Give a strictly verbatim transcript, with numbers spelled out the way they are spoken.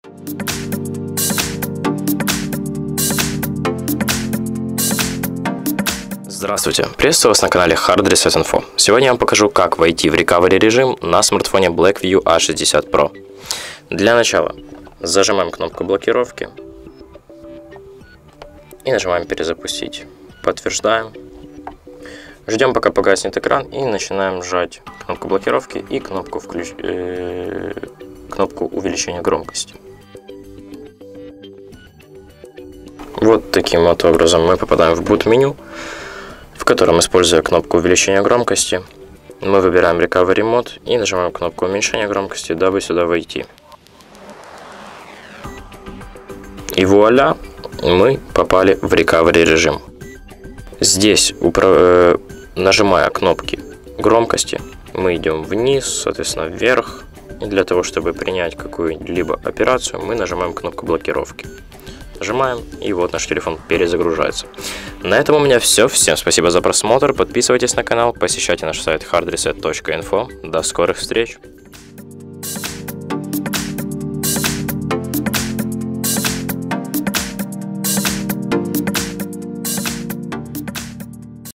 Здравствуйте, приветствую вас на канале Hard Reset Info. Сегодня я вам покажу, как войти в recovery режим на смартфоне Blackview а шестьдесят про. Для начала зажимаем кнопку блокировки и нажимаем перезапустить. Подтверждаем. Ждем, пока погаснет экран, и начинаем жать кнопку блокировки и кнопку, включ... э... кнопку увеличения громкости. Вот таким вот образом мы попадаем в boot-меню, в котором, используя кнопку увеличения громкости, мы выбираем Recovery Mode и нажимаем кнопку уменьшения громкости, дабы сюда войти. И вуаля, мы попали в Recovery режим. Здесь, управ... нажимая кнопки громкости, мы идем вниз, соответственно вверх. И для того, чтобы принять какую-либо операцию, мы нажимаем кнопку блокировки. Нажимаем, и вот наш телефон перезагружается. На этом у меня все. Всем спасибо за просмотр. Подписывайтесь на канал, посещайте наш сайт hard reset точка info. До скорых встреч!